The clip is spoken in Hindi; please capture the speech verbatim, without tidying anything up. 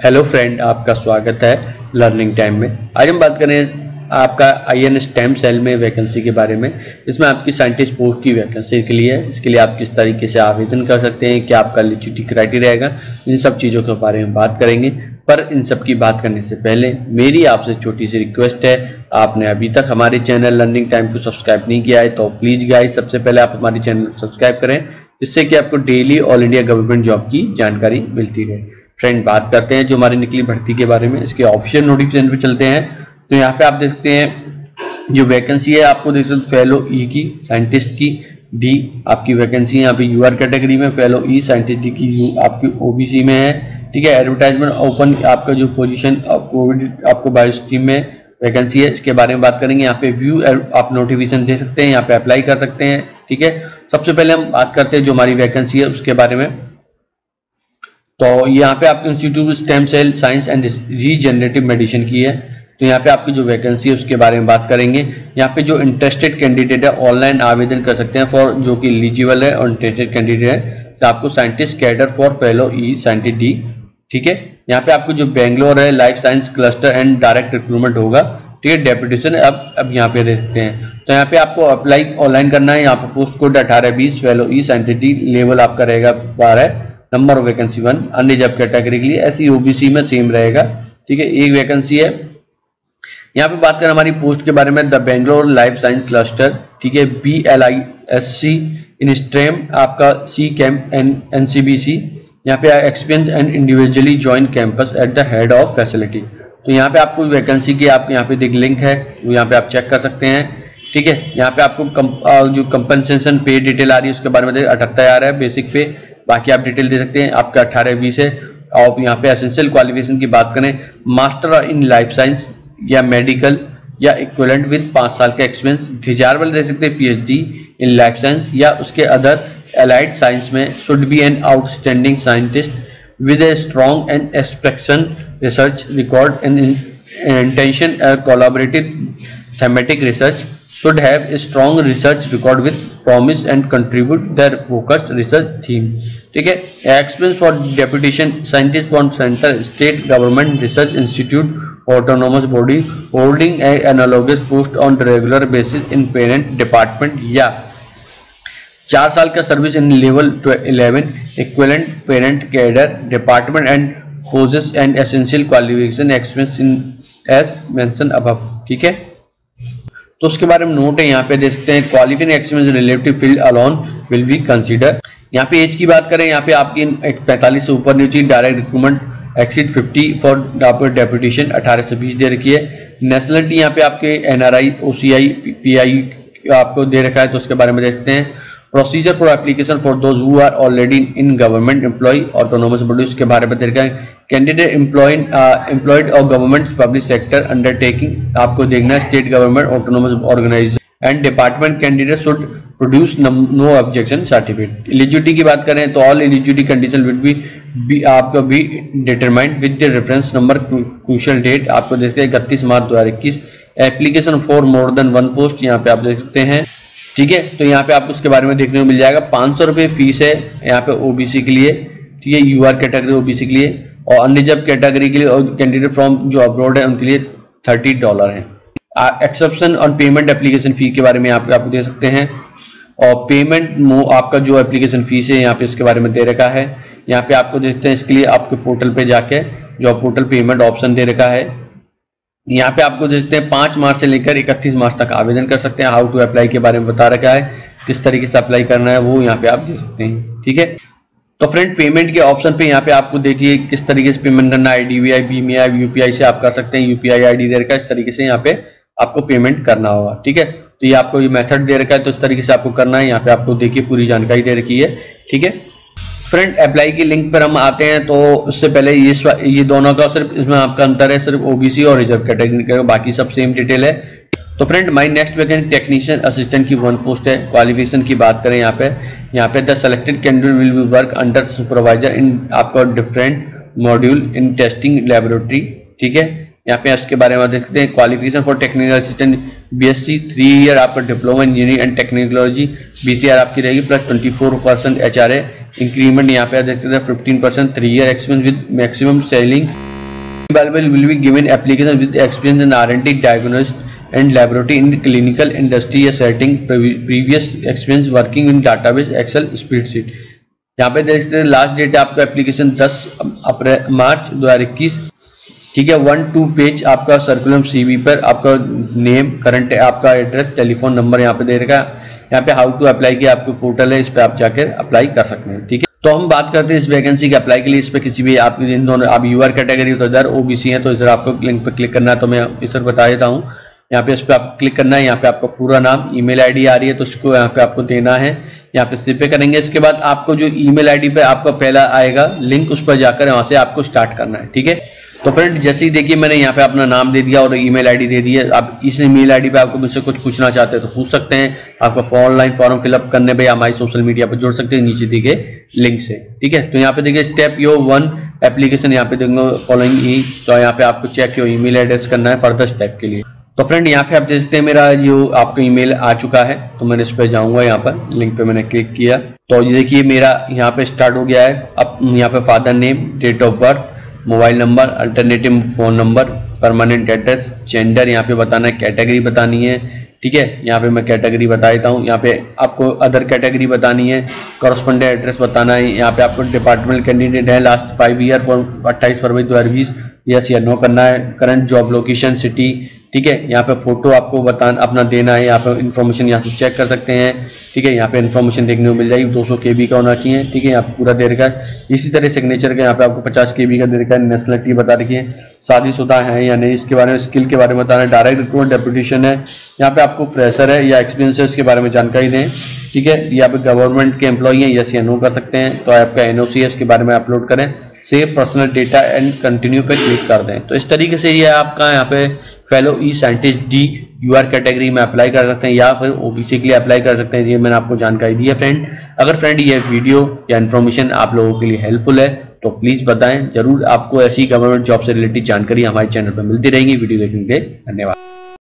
हेलो फ्रेंड, आपका स्वागत है लर्निंग टाइम में। आज हम बात करें आपका आई एन स्टेम सेल में वैकेंसी के बारे में। इसमें आपकी साइंटिस्ट पोस्ट की वैकेंसी के लिए इसके लिए आप किस तरीके से आवेदन कर सकते हैं, क्या आपका एलिजिबिलिटी क्राइटेरिया रहेगा, इन सब चीज़ों के बारे में बात करेंगे। पर इन सब की बात करने से पहले मेरी आपसे छोटी सी रिक्वेस्ट है, आपने अभी तक हमारे चैनल लर्निंग टाइम को सब्सक्राइब नहीं किया है तो प्लीज़ गाइस सबसे पहले आप हमारे चैनल को सब्सक्राइब करें, जिससे कि आपको daily all India government job की जानकारी मिलती रहे। फ्रेंड, बात करते हैं जो हमारी निकली भर्ती के बारे में। इसके ऑफिशियल नोटिफिकेशन पे चलते हैं तो यहाँ पे आप देख सकते हैं जो वैकेंसी है, आपको देख सकते फेलो ई की, साइंटिस्ट की डी आपकी वैकेंसी है यहाँ पे यूआर कैटेगरी में, फेलो ई साइंटिस्ट डी की यू आपकी ओबीसी में है। ठीक है, एडवर्टाइजमेंट ओपन आपका जो पोजीशन कोविड आपको बायो स्ट्रीम में वैकेंसी है, इसके बारे में बात करेंगे। यहाँ पे व्यू आप नोटिफिकेशन दे सकते हैं, यहाँ पे अप्लाई कर सकते हैं। ठीक है, सबसे पहले हम बात करते हैं जो हमारी वैकेंसी है उसके बारे में। तो यहाँ पे आपके institute stem cell science and regenerative medicine की है। तो यहाँ पे आपकी जो वैकेंसी है उसके बारे में बात करेंगे। यहाँ पे जो इंटरेस्टेड कैंडिडेट है ऑनलाइन आवेदन कर सकते हैं फॉर जो कि एलिजिबल है और इंटरेस्टेड कैंडिडेट है तो आपको scientist cadre for fellow E scientist D. ठीक है, यहाँ पे आपको जो बेंगलोर है life science cluster and direct recruitment होगा। ठीक है, डेपुटेशन अब अब यहाँ पे दे सकते हैं। तो यहाँ पे आपको अप्लाई ऑनलाइन करना है। यहाँ पे पोस्ट कोड अठारह बीस fellow E scientist D, level आपका रहेगा बारह, नंबर ऑफ वैकेंसी वन, अन्य जॉब कैटेगरी के लिए ऐसी ओबीसी में सेम रहेगा। ठीक है, एक वैकेंसी है। यहाँ पे बात करें हमारी पोस्ट के बारे में, the Bangalore life science cluster. ठीक है, B L I S C in stream आपका C camp N N C B C. यहाँ पे experience and individually join campus at the head of facility. तो यहाँ पे आपको वैकेंसी की आप यहाँ पे देख लिंक है, वो यहाँ पे आप चेक कर सकते हैं। ठीक है, यहाँ पे आपको कम, जो कंपनसेशन पे डिटेल आ रही है उसके बारे में अठहत्तर आ रहा है बेसिक पे, बाकी आप डिटेल दे सकते हैं। आपका अठारह बीस है। और यहाँ पे एसेंशियल क्वालिफिकेशन की बात करें, मास्टर इन लाइफ साइंस या मेडिकल या इक्विवेलेंट विद पाँच साल का एक्सपीरियंस। डिजायरेबल दे सकते हैं पीएचडी इन लाइफ साइंस या उसके अदर एलाइड साइंस में। Should be an outstanding scientist with a strong and expectation research record and intention collaborative thematic research. should have a strong research record with promise and contribute their focused research theme. ठीक है, experience for deputation scientist from center state government research institute autonomous body holding a analogous post on regular basis in parent department या चार साल का service in level eleven equivalent parent cadre department and possess and essential qualification experience in as mention above. ठीक है, तो उसके बारे में नोट है यहाँ पे देख सकते हैं, qualification experience relative field alone will be consider. यहाँ पे एज की बात करें, यहाँ पे आपकी पैंतालीस से ऊपर नहीं चाहिए। डायरेक्ट रिक्रूटमेंट एक्सीड पचास फॉर आपको डेपुटेशन अठारह से बीस दे रखी है। नेशनलिटी यहाँ पे आपके एनआरआई ओसीआई पीआई आपको दे रखा है, तो उसके बारे में देखते हैं। Procedure for application for those who are already in government employ autonomous body, उसके बारे में दे रखा है। कैंडिडेट एम्प्लॉयड एम्प्लॉयड और गवर्नमेंट पब्लिक सेक्टर अंडरटेकिंग आपको देखना है, state government autonomous organisation and department candidate should produce no objection certificate. Eligibility की बात करें तो all eligibility condition will be be आपका be determined with the reference number crucial date आपको देखते हैं इकतीस मार्च दो हजार इक्कीस। Application for more than one post यहाँ पे आप देख सकते हैं। ठीक है, तो यहाँ पे आपको उसके बारे में देखने को मिल जाएगा। पाँच सौ रुपये फीस है यहाँ पे ओबीसी के लिए। ठीक है, यूआर कैटेगरी ओबीसी के लिए, और अन्य जब कैटेगरी के लिए और कैंडिडेट फ्रॉम जो अब्रॉड है उनके लिए थर्टी डॉलर है। Exception on payment application fee के बारे में आप आपको दे सकते हैं। और पेमेंट आपका जो एप्लीकेशन फीस है यहाँ पे इसके बारे में दे रखा है। यहाँ पे आपको देखते हैं, इसके लिए आपके पोर्टल पे जाके जो पोर्टल पेमेंट ऑप्शन दे रखा है, यहाँ पे आपको देखते हैं पाँच मार्च से लेकर इकतीस मार्च तक आवेदन कर सकते हैं। हाउ टू अप्लाई के बारे में बता रखा है, किस तरीके से अप्लाई करना है वो यहाँ पे आप दे सकते हैं। ठीक है, तो फ्रेंड पेमेंट के ऑप्शन पे यहाँ पे आपको देखिए किस तरीके से पेमेंट करना है। आईडीबीआई, बीएमआई, यूपीआई से आप कर सकते हैं। यूपीआई आईडी दे रखा है, इस तरीके से यहाँ पे आपको पेमेंट करना होगा। ठीक है, तो ये आपको ये मेथड दे रखा है, तो इस तरीके से आपको करना है। यहाँ पे आपको देखिए पूरी जानकारी दे रखी है। ठीक है फ्रेंड, अप्लाई की लिंक पर हम आते हैं। तो उससे पहले ये ये दोनों का सिर्फ इसमें आपका अंतर है, सिर्फ ओबीसी और रिजर्व कैटेगरी का, बाकी सब सेम डिटेल है। तो friend, my next vacancy technician assistant की वन पोस्ट है। क्वालिफिकेशन की बात करें यहाँ पे यहाँ पे the selected candidate will be work under supervisor in आपका different module in testing laboratory. ठीक है, यहाँ पे इसके बारे में देखते हैं। Qualification for technical assistant BSc three year आपका diploma engineering and technology BCR आपकी रहेगी, plus twenty four percent H R A increment यहाँ पे देखते हैं fifteen percent, three year experience with maximum ceiling available will be given application with experience in R and D, diagnostic and laboratory in clinical industry setting, previous experience working in database, Excel, spreadsheet। यहाँ पे देख सकते हैं लास्ट डेट है आपका एप्लीकेशन दस अप्रैल मार्च दो हज़ार इक्कीस, ठीक है। वन टू पेज आपका सर्कुलम सीवी पर आपका नेम, करंट, आपका एड्रेस, टेलीफोन नंबर यहाँ पे दे रखा है। यहाँ पे हाउ टू अप्लाई की आपको पोर्टल है, इस पे आप जाकर अप्लाई कर सकते हैं, ठीक है। तो हम बात करते हैं इस वैकेंसी के अप्लाई के लिए। इस पे किसी भी आपकी इन दोनों आप यूआर कैटेगरी तो इधर ओबीसी है तो इधर आपको लिंक पे क्लिक करना है, तो मैं इस तरह बता देता हूँ। यहाँ पे इस पे आप क्लिक करना है, यहाँ पे आपका पूरा नाम, ईमेल आईडी आ रही है तो उसको यहाँ पे आपको देना है, यहाँ पे सिप पे करेंगे। इसके बाद आपको जो ईमेल आईडी पे आपका पहला आएगा लिंक, उस पर जाकर वहां से आपको स्टार्ट करना है, ठीक है। तो फ्रेंड जैसे ही देखिए मैंने यहाँ पे अपना नाम दे दिया और ईमेल आईडी दे दी है। आप इस ईमेल आईडी पे आपको मुझसे कुछ पूछना चाहते हैं तो पूछ सकते हैं। आपका ऑनलाइन फॉर्म फिलअप करने पे हमारी सोशल मीडिया पर जोड़ सकते हैं नीचे दिए गए लिंक से, ठीक है। तो यहाँ पे देखिए स्टेप यो वन एप्लीकेशन, यहाँ पे देखेंगे फॉलोइंग ई, तो यहाँ पे आपको चेक योर ईमेल एड्रेस करना है फर्दर स्टेप के लिए। तो फ्रेंड यहाँ पे आप देख सकते हैं मेरा जो आपका ईमेल आ चुका है, तो मैंने इस पे जाऊंगा, यहाँ पर लिंक पे मैंने क्लिक किया तो ये देखिए मेरा यहाँ पे स्टार्ट हो गया है। अब यहाँ पे father name, date of birth, mobile number, alternative phone number, permanent address, gender यहाँ पे बताना है, कैटेगरी बतानी है, ठीक है। यहाँ पे मैं कैटेगरी बता देता हूँ। यहाँ पे आपको अदर कैटेगरी बतानी है, करस्पॉन्डेंट एड्रेस बताना है। यहाँ पे आपको डिपार्टमेंट कैंडिडेट है लास्ट फाइव ईयर अट्ठाईस फरवरी दो हजार बीस, यस या नो करना है। करंट जॉब लोकेशन सिटी, ठीक है। यहाँ पे फोटो आपको बताना अपना देना है। यहाँ पे इन्फॉर्मेशन यहाँ से चेक कर सकते हैं, ठीक है। यहाँ पे इन्फॉर्मेशन देखने को मिल जाएगी, दो सौ के बी का होना चाहिए, ठीक है। यहाँ पे पूरा दे रखा है। इसी तरह सिग्नेचर का यहाँ पे आपको पचास के बी का दे रखा है। नेशनलिटी बता रखी है, शादीशुदा है या नहीं, इसके बारे में, स्किल के बारे में बताना है। डायरेक्ट रिक्रूटमेंट डेपुटेशन है, यहाँ पे आपको प्रेशर है या एक्सपीरियंस है इसके बारे में जानकारी दें, ठीक है। यहाँ पे गवर्नमेंट के एम्प्लॉई हैं, यस या नो कर सकते हैं। तो आपका एनओसी है इसके बारे में अपलोड करें, save personal data and continue पे क्लिक कर दें। तो इस तरीके से ये आपका यहाँ पे fellow E scientist D UR category में अप्लाई कर सकते हैं या फिर ओबीसी के लिए अप्लाई कर सकते हैं। ये मैंने आपको जानकारी दी है फ्रेंड। अगर फ्रेंड ये वीडियो या इन्फॉर्मेशन आप लोगों के लिए हेल्पफुल है तो प्लीज बताएं। जरूर आपको ऐसी गवर्नमेंट जॉब से रिलेटेड जानकारी हमारे चैनल पर मिलती रहेगी। वीडियो देखने के लिए धन्यवाद।